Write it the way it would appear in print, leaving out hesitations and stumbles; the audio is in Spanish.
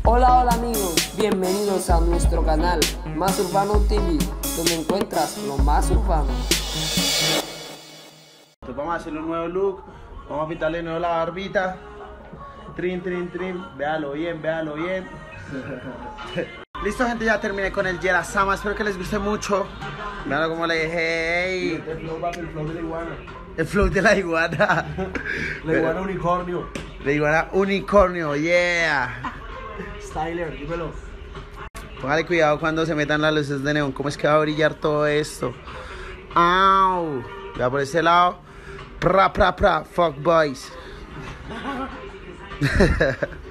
Hola, hola amigos, bienvenidos a nuestro canal Más Urbano TV, donde encuentras lo más urbano. Entonces vamos a hacerle un nuevo look, vamos a pintarle de nuevo la barbita. Trin, trin, trin, véalo bien, véalo bien. Listo, gente, ya terminé con el Yera Sama, espero que les guste mucho. Véanlo como le dije, hey. El flow va, el flow de la iguana. El flow de la iguana. La iguana unicornio. La iguana unicornio, yeah. Styler, dímelo. Póngale cuidado cuando se metan las luces de neón, cómo es que va a brillar todo esto. Au. Vea por este lado. Pra, pra, pra, fuck boys.